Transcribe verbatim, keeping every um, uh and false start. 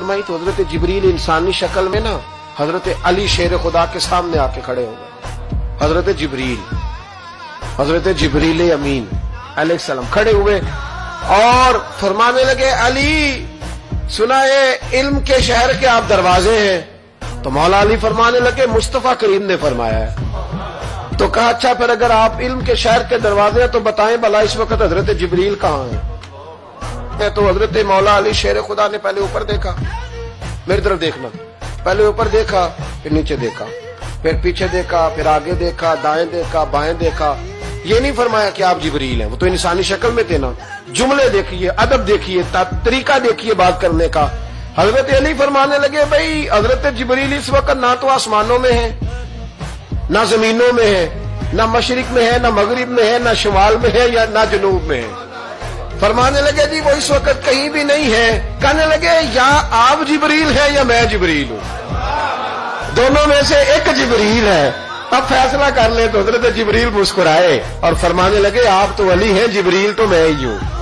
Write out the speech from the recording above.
फरमाई तो हजरत जिब्रील इंसानी शक्ल में ना हजरत अली शेर खुदा के सामने आके खड़े हो गए। हजरत जिब्रील हजरत जिब्रील अमीन अलैहिस्सलाम खड़े हुए और फरमाने लगे, अली सुना है इल्म के शहर के आप दरवाजे हैं। तो मौला अली फरमाने लगे, मुस्तफा करीम ने फरमाया है। तो कहा, अच्छा फिर अगर आप इल्म के शहर के दरवाजे हैं तो बताएं भला इस वक्त हजरत जिब्रील कहाँ है। तो हजरत मौला अली शेर खुदा ने पहले ऊपर देखा, मेरी तरफ देखना, पहले ऊपर देखा, फिर नीचे देखा, फिर पीछे देखा, फिर आगे देखा, दाएं देखा, बाएं देखा। ये नहीं फरमाया कि आप जिब्रील हैं, वो तो इंसानी शक्ल में थे ना। जुमले देखिए, अदब देखिए, तरीका देखिए बात करने का। हजरत अली फरमाने लगे, भाई हजरत जिब्रील इस वक्त ना तो आसमानों में है, ना जमीनों में है, ना मशरिक में है, ना मगरिब में है, ना शुमाल में है, या ना जनूब में है। फरमाने लगे, जी वो इस वक्त कहीं भी नहीं है। कहने लगे, या आप जिब्रील है या मैं जिब्रील हूं, दोनों में से एक जिब्रील है, अब फैसला कर ले। तो हजरत जिब्रील मुस्कुराए और फरमाने लगे, आप तो अली हैं, जिब्रील तो मैं ही हूं।